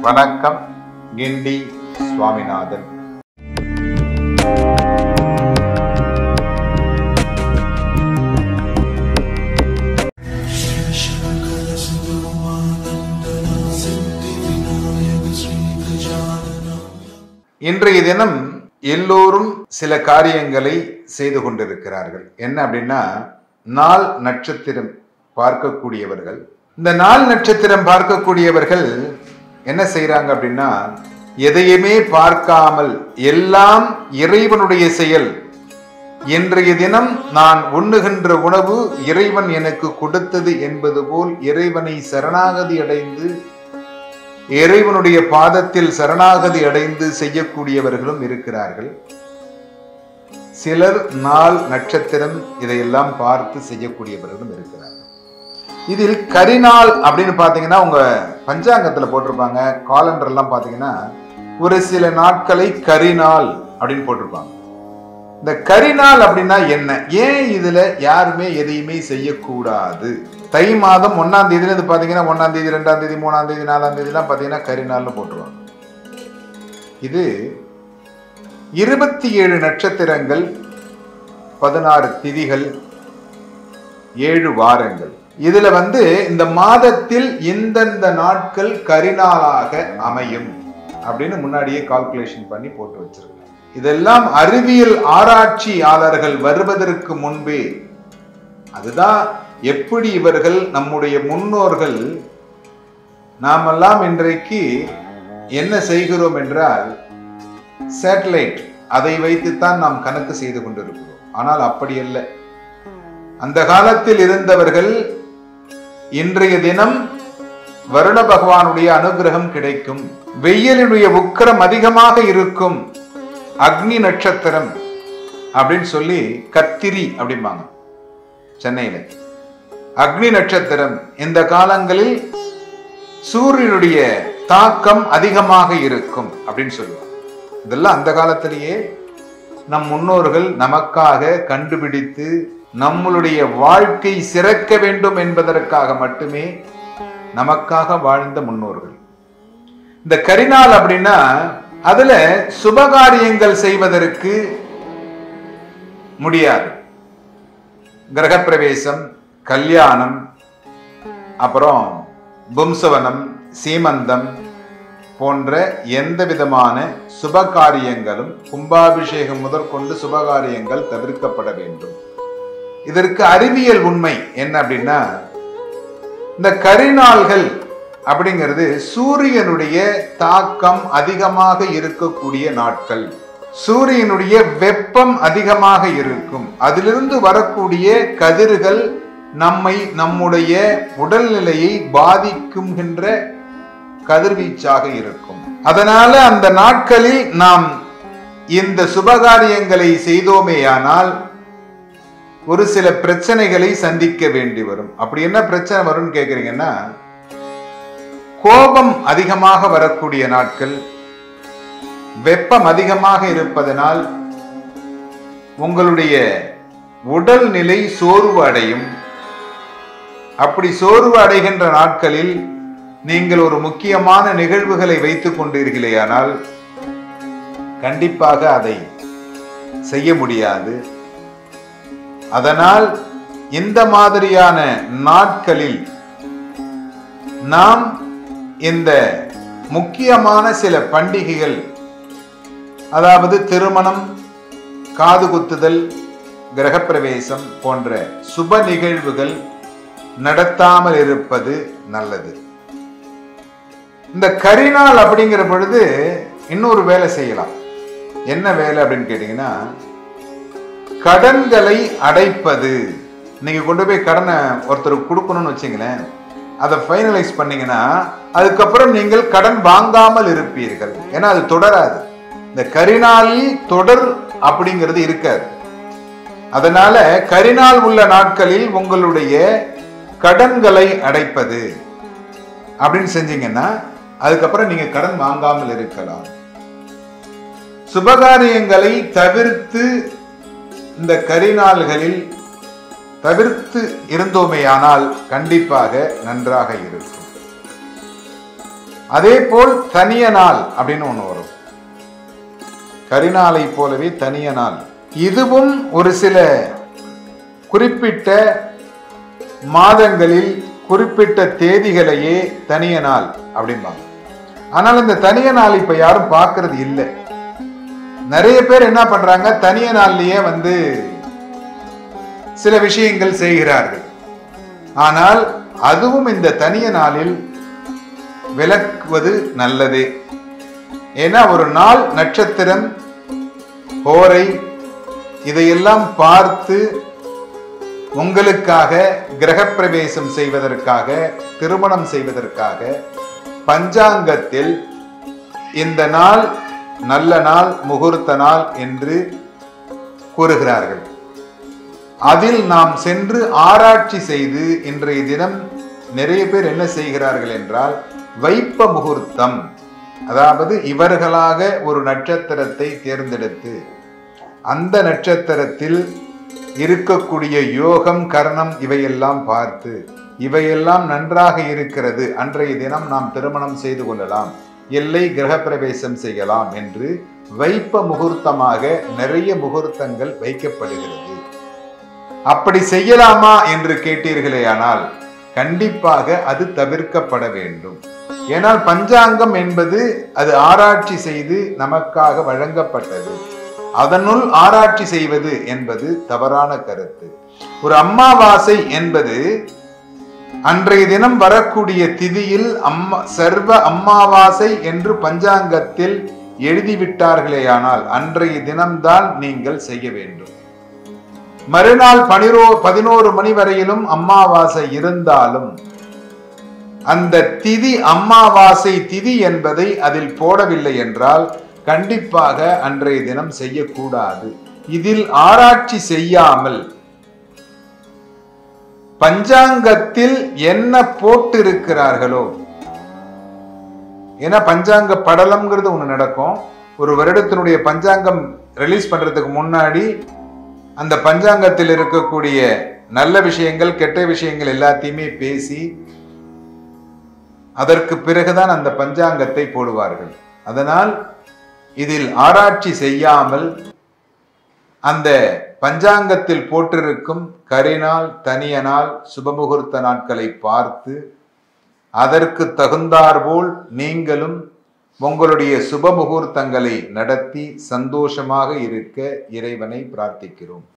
வணக்கம். கிண்டி சுவாமிநாதன். இன்றைய தினம் எல்லோரும் சில காரியங்களை செய்து கொண்டிருக்கிறார்கள். என்ன அப்படின்னா, நாள் நட்சத்திரம் பார்க்கக்கூடியவர்கள், இந்த நாள் நட்சத்திரம் பார்க்கக்கூடியவர்கள் என்ன செய்யறாங்க அப்படின்னா, எதையுமே பார்க்காமல் எல்லாம் இறைவனுடைய செயல், இன்றைய தினம் நான் உண்ணுகின்ற உணவு இறைவன் எனக்கு கொடுத்தது என்பது போல் இறைவனை சரணாகதி அடைந்து இறைவனுடைய பாதத்தில் சரணாகதி அடைந்து செய்யக்கூடியவர்களும் இருக்கிறார்கள். சிலர் நாள் நட்சத்திரம் இதையெல்லாம் பார்த்து செய்யக்கூடியவர்களும் இருக்கிறார்கள். இதில் கரிநாள் அப்படின்னு பார்த்தீங்கன்னா, உங்க பஞ்சாங்கத்தில் போட்டிருப்பாங்க, காலண்டர் எல்லாம் பார்த்தீங்கன்னா ஒரு சில நாட்களை கரிநாள் அப்படின்னு போட்டிருப்பாங்க. இந்த கரிநாள் அப்படின்னா என்ன, ஏன் இதுல யாருமே எதையுமே செய்யக்கூடாது? தை மாதம் 1ஆம் தேதியில பாத்தீங்கன்னா 1ஆம் தேதி 2ஆம் தேதி 3ஆம் தேதி 4ஆம் தேதி எல்லாம் பாத்தீங்கன்னா கரிநாள்னு போட்டுருவாங்க. இது 27 நட்சத்திரங்கள், 16 திதிகள், 7 வாரங்கள். இதுல இந்த மாதத்தில் இந்தந்த நாட்கள் கரிநாளாக அமையும் அப்படின்னு முன்னாடியே கால்குலேஷன் பண்ணி போட்டு வச்சிருக்காங்க. இதெல்லாம் அறிவியல் ஆராய்ச்சியாளர்கள் வருவதற்கு முன்பே, அதுதான் எப்படி இவர்கள் நம்முடைய முன்னோர்கள், நாமெல்லாம் இன்றைக்கு என்ன செய்கிறோம் என்றால் சேட்டலைட், அதை வைத்துத்தான் நாம் கணக்கு செய்து கொண்டிருக்கிறோம். ஆனால் அப்படி அல்ல. அந்த காலத்தில் இருந்தவர்கள் இன்றைய தினம் வருண பகவானுடைய அனுகிரகம் கிடைக்கும், வெயிலுடைய உக்கிரம் அதிகமாக இருக்கும், அக்னி நட்சத்திரம் அப்படின்னு சொல்லி கத்திரி அப்படிம்பாங்க சென்னையில, அக்னி நட்சத்திரம், இந்த காலங்களில் சூரியனுடைய தாக்கம் அதிகமாக இருக்கும் அப்படின்னு சொல்லுவாங்க. இதெல்லாம் அந்த காலத்திலேயே நம் முன்னோர்கள் நமக்காக கண்டுபிடித்து நம்மளுடைய வாழ்க்கை சிறக்க வேண்டும் என்பதற்காக மட்டுமே நமக்காக வாழ்ந்த முன்னோர்கள். இந்த கரிநாள் அப்படின்னா அதுல சுபகாரியங்கள் செய்வதற்கு முடியாது. கிரகப்பிரவேசம், கல்யாணம், அப்புறம் பும்சவனம், சீமந்தம் போன்ற எந்த விதமான சுபகாரியங்களும், கும்பாபிஷேகம் முதற்கொண்டு சுபகாரியங்கள் தவிர்க்கப்பட வேண்டும். இதற்கு அறிவியல் உண்மை என்ன அப்படின்னா, இந்த கரிநாள்கள் அப்படிங்கிறது சூரியனுடைய தாக்கம் அதிகமாக இருக்கக்கூடிய நாட்கள், சூரியனுடைய வெப்பம் அதிகமாக இருக்கும், அதிலிருந்து வரக்கூடிய கதிர்கள் நம்முடைய உடல்நிலையை பாதிக்கும்கின்ற கதிர்வீச்சாக இருக்கும். அதனால அந்த நாட்களில் நாம் இந்த சுபகாரியங்களை செய்தோமேயானால் ஒரு சில பிரச்சனைகளை சந்திக்க வேண்டி வரும். அப்படி என்ன பிரச்சனை வரும்னு கேக்குறீங்கன்னா, கோபம் அதிகமாக வரக்கூடிய நாட்கள், வெப்பம் அதிகமாக இருப்பதனால் உங்களுடைய உடல்நிலை சோர்வு அடையும். அப்படி சோர்வு அடைகின்ற நாட்களில் நீங்கள் ஒரு முக்கியமான நிகழ்வுகளை வைத்துக் கொண்டீர்களேயானால் கண்டிப்பாக அதை செய்ய முடியாது. அதனால் இந்த மாதிரியான நாட்களில் நாம் இந்த முக்கியமான சில பண்டிகைகள், அதாவது திருமணம், காது குத்துதல், கிரகப்பிரவேசம் போன்ற சுப நிகழ்வுகள் நடத்தாமல் இருப்பது நல்லது. இந்த கரிநாள் அப்படிங்கிற பொழுது இன்னொரு வேலை செய்யலாம். என்ன வேலை அப்படின்னு கேட்டீங்கன்னா, கடன்களை அடைப்பது. நீங்க கொண்டு போய் கடனை ஒருத்தருக்கு கொடுக்கணும்னு வச்சீங்களேன், அதை ஃபைனலைஸ் பண்ணீங்கன்னா அதுக்கப்புறம் நீங்கள் கடன் வாங்காமல் இருப்பீர்கள். ஏன்னா அது தொடராது. இந்த கரிநாளில் தொடர் அப்படிங்கிறது இருக்காது. அதனால கரிநாள் உள்ள நாட்களில் உங்களுடைய கடன்களை அடைப்பது அப்படின்னு செஞ்சீங்கன்னா அதுக்கப்புறம் நீங்க கடன் வாங்காமல் இருக்கலாம். சுபகாரியங்களை தவிர்த்து இந்த கரிநாள்களில் தவிர்த்து இருந்தோமேயானால் கண்டிப்பாக நன்றாக இருக்கும். அதே போல் தனிய நாள் அப்படின்னு ஒண்ணு வரும். கரிநாளை போலவே தனிய நாள், இதுவும் ஒரு சில குறிப்பிட்ட மாதங்களில் குறிப்பிட்ட தேதிகளையே தனிய நாள் அப்படிம்பாங்க. ஆனால் இந்த தனிய நாள் இப்ப யாரும் பார்க்கறது இல்லை. நிறைய பேர் என்ன பண்றாங்க, தனிய நாள்லயே சில விஷயங்கள் செய்கிறார்கள். ஆனால் அதுவும் இந்த தனிய நாளில் விலக்குவது நல்லதே. ஏன்னா ஒரு நாள், நட்சத்திரம், ஹோரை இதையெல்லாம் பார்த்து உங்களுக்காக கிரகப்பிரவேசம் செய்வதற்காக, திருமணம் செய்வதற்காக பஞ்சாங்கத்தில் இந்த நாள் நல்ல நாள், முகூர்த்த நாள் என்று கூறுகிறார்கள். அதில் நாம் சென்று ஆராய்ச்சி செய்து இன்றைய தினம் நிறைய பேர் என்ன செய்கிறார்கள் என்றால், வைப்ப முகூர்த்தம், அதாவது இவர்களாக ஒரு நட்சத்திரத்தை தேர்ந்தெடுத்து அந்த நட்சத்திரத்தில் இருக்கக்கூடிய யோகம், கர்ணம் இவையெல்லாம் பார்த்து இவையெல்லாம் நன்றாக இருக்கிறது, அன்றைய தினம் நாம் திருமணம் செய்து கொள்ளலாம், இல்லை கிரகப்பிரவேசம் செய்யலாம் என்று வைப்ப முகூர்த்தமாக நிறைய முகூர்த்தங்கள் வைக்கப்படுகிறது. அப்படி செய்யலாமா என்று கேட்டீர்களே, ஆனால் கண்டிப்பாக அது தவிர்க்கப்பட வேண்டும். ஏனால் பஞ்சாங்கம் என்பது அது ஆராய்ச்சி செய்து நமக்காக வழங்கப்பட்டது. அதனுள் ஆராய்ச்சி செய்வது என்பது தவறான கருத்து. ஒரு அமாவாசை என்பது அன்றைய தினம் வரக்கூடிய திதியில் சர்வ அமாவாசை என்று பஞ்சாங்கத்தில் எழுதிவிட்டார்களேயானால் அன்றைய தினம்தான் நீங்கள் செய்ய வேண்டும். மறுநாள் 11 மணி வரையிலும் அமாவாசை இருந்தாலும் அந்த திதி அமாவாசை திதி என்பதை அதில் போடவில்லை என்றால் கண்டிப்பாக அன்றைய தினம் செய்யக்கூடாது. இதில் ஆராய்ச்சி செய்யாமல் பஞ்சாங்கத்தில் என்ன போட்டிருக்கிறார்களோ, ஏன்னா பஞ்சாங்க படலம்ங்கிறது ஒண்ணு நடக்கும். ஒரு வருடத்தினுடைய பஞ்சாங்கம் ரிலீஸ் பண்றதுக்கு முன்னாடி அந்த பஞ்சாங்கத்தில் இருக்கக்கூடிய நல்ல விஷயங்கள், கெட்ட விஷயங்கள் எல்லாத்தையுமே பேசி அதற்கு பிறகுதான் அந்த பஞ்சாங்கத்தை போடுவார்கள். அதனால் இதில் ஆராய்ச்சி செய்யாமல் அந்த பஞ்சாங்கத்தில் போட்டிருக்கும் கரிநாள், தனிய நாள், சுபமுகூர்த்த நாட்களை பார்த்து அதற்கு தகுந்தாற்போல் நீங்களும் உங்களுடைய சுபமுகூர்த்தங்களை நடத்தி சந்தோஷமாக இருக்க இறைவனை பிரார்த்திக்கிறோம்.